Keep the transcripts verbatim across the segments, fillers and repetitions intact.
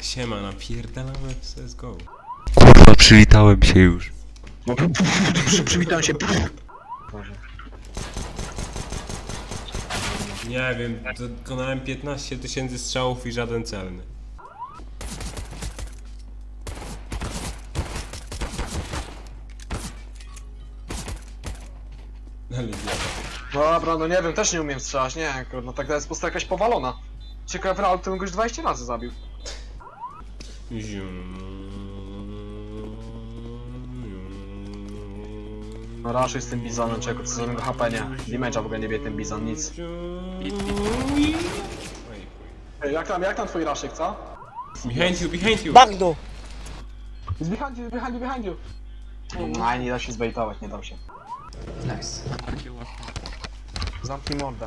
Siema, napierdalamy w C S G O. Kurwa, przywitałem się już. No, przywitałem się. Nie wiem, dokonałem piętnaście tysięcy strzałów i żaden celny. Ale idiota. Dobra, no nie wiem, też nie umiem strzelać, nie, no tak jest po prostu jakaś powalona. Ciekawe, ale to już dwadzieścia razy zabił. No raczej z tym bizonem, czego co żadnego H P nie. Damage'a w ogóle nie wie ten bizon, nic. Ej, jak tam, jak tam twój raszek, co? Behind you, behind you! Bagno! Jest behind you, behind you, behind you! No, nie da się zbejtować, nie dał się. Nice. Zamknij mordę.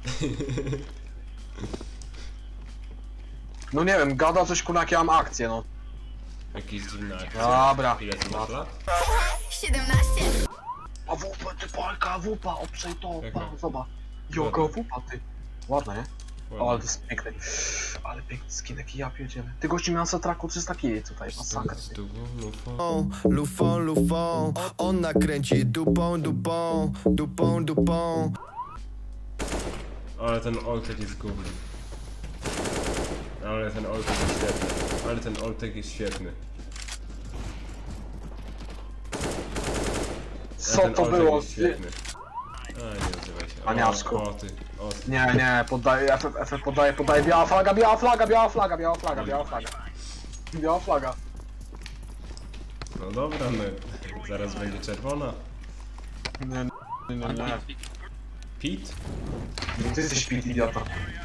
No nie wiem, gada coś kurwa, jakie mam akcje, no. Jakiś dziwny akcja. Dobra. Ile ty masz lat? siedemnaście. A wupa, ty palka, wupa, obszej to, Jaka? pa, zobacz. Jaka wupa, ty. Ładna, nie? Ładnie. O, ale to jest piękny. Ale piękny skinek, ja pierdzielę. Ty gości miał na traku trzysta kili tutaj, masakra. Z dugą lufą. Lufon, lufon, on nakręci dupą, dupą, dupą, dupą. Ale ten oltek jest gówny. Ale ten oltek jest świetny. Ale ten oltek jest świetny. Co ten to oltek było? jest świetny. A, nie odzywaj się. Paniaczku. O, o ty, o ty. Nie, nie, poddaję, F F, F F poddaję, poddaję, biała flaga, biała flaga, biała flaga, biała flaga, biała flaga. Biała flaga. No dobra, no. Zaraz będzie czerwona. Nie, nie, nie, nie. Pit? Ty jesteś pit, idiota.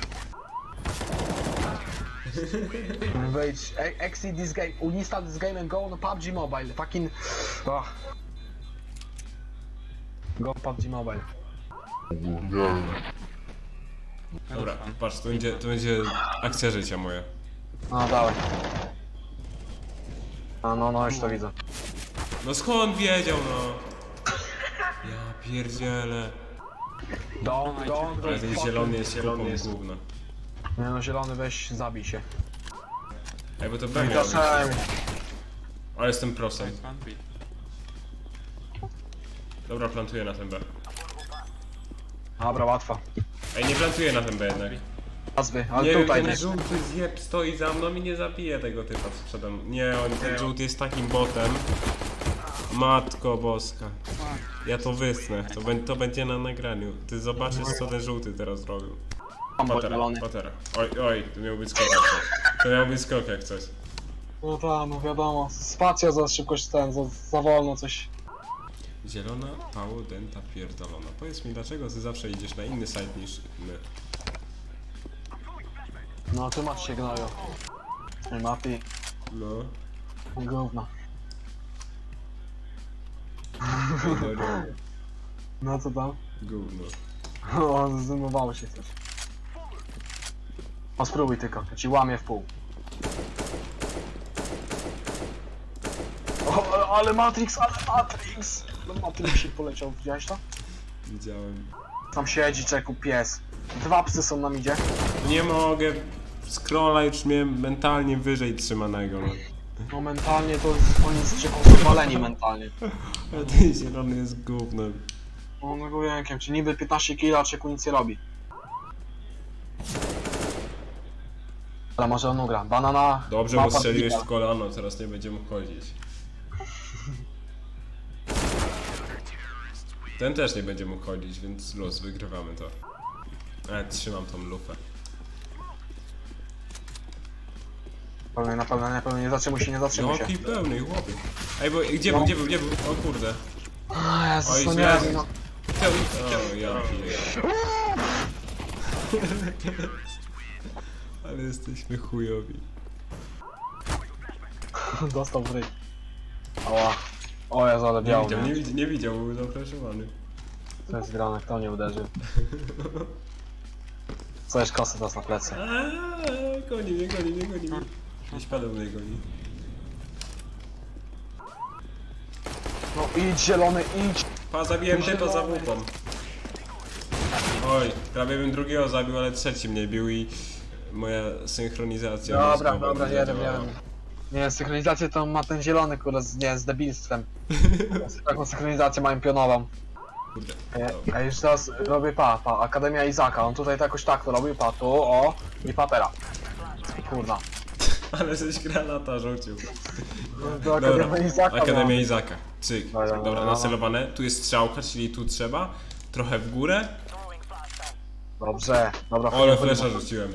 Wejdź, e- exit this game, uninstall this game and go on P U B G Mobile, fucking... Oh. Go P U B G Mobile. Dobra, patrz, to będzie, to będzie akcja życia moja. No, dawaj. A no, no, już to widzę. No skąd wiedział, no? Ja pierdzielę. Don't, don't, Ale ten zielony jest zielony jest gówno. Nie no, zielony, weź, zabij się. Ej, bo to B miał być. Czasem. Ale jestem prosem. Dobra, plantuję na ten B. Dobra, łatwa. Ej, nie plantuję na ten B jednak. Nazwy, ale Nie wiem, tutaj ten nie. żółty zjeb stoi za mną i nie zabije tego typa sprzedam. Nie, on, ten żółty jest takim botem. Matko boska. Ja to wysnę, to, bę- to będzie na nagraniu. Ty zobaczysz, co ten żółty teraz zrobił. Patera, zielony. patera. Oj, oj, to miał być skok jak coś. To miał być skok jak coś. No tak, no wiadomo. Spacja za szybkość ten, za, za wolno coś. Zielona, pało, denta, pierdolona. Powiedz mi, dlaczego ty zawsze idziesz na inny site niż my? No, ty masz się gnoju. Ej, Mati, No. gówno. No, no, No co tam? gówno. O, zdenerwowało się coś. O, spróbuj tylko, ja ci łamię w pół. O, ale- ale Matrix, ale Matrix! No Matrix się poleciał, widziałeś to? Widziałem. Tam siedzi, czeku, pies. Dwa psy są na midzie. Nie mogę. Scrolla już mnie mentalnie wyżej trzymanego. No. No mentalnie to oni z czeku są waleni mentalnie. A ten zielony jest gównem. No no gołękiem, czy niby piętnaście kila, czeku nic nie robi. Ale może on ugra. Banana... Dobrze, bo mapa strzeliłeś Bibel. w kolano, teraz nie będzie mógł chodzić. Ten też nie będzie mógł chodzić, więc los, wygrywamy to. E, trzymam tą lufę. Pełny, na pewno, na pewno, nie zatrzymuj się, nie zatrzymuj się. Jaki pełny, chłopie. Ej, bo gdzie był, gdzie był, gdzie był? O kurde. O Jezus, Oj, no nie Jezus. wiem, no. O, ja pierdolę. Ale jesteśmy chujowi. Dostał w ryj. Ała. O Jezu, ale Nie biało, widział, nie? nie, widzi- nie widział, był zapraszowany. To jest grane, kto nie uderzył. Co jest kosy teraz na plecy? Aaaa, goni mnie, goni mnie, goni mnie. Gdzieś padł mnie goni. No idź zielony, idź! Pa, zabiłem typa za łupą. Oj, prawie bym drugiego zabił, ale trzeci mnie bił i moja synchronizacja. Dobra, mózgowa dobra, nie nie wiem, nie działała. wiem. Nie, synchronizację to ma ten zielony, kurde, z, nie, z debilstwem. Taką synchronizację mają pionową. Kurde. A już teraz robię pa, pa, Akademia Izaka, on tutaj to jakoś tak to robił, pa, tu, o, i papera. Kurna. Ale żeś granata rzucił. Do Akademii Izaka. Akademia Izaka. Cyk. Dobra, Dobra, dobra. nacelowane. Tu jest strzałka, czyli tu trzeba. Trochę w górę. Dobrze, dobra. Ale flesza rzuciłem.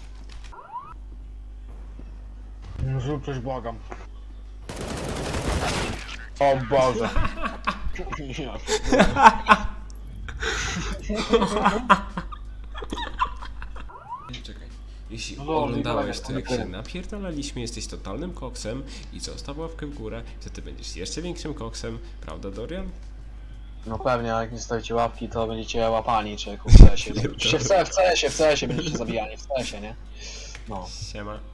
Zrób coś, błagam. O Boże. Czekaj. Jeśli No dobra, oglądałeś dobra, to, jak dobra. się napierdalaliśmy, jesteś totalnym koksem i zostaw łapkę w górę, to ty będziesz jeszcze większym koksem, prawda, Dorian? No pewnie, jak nie stawicie łapki, to będziecie łapani, czy w C S-ie. W C S-ie, w C S-ie, w C S-ie będziecie zabijani, w C S-ie, nie? No. Siema.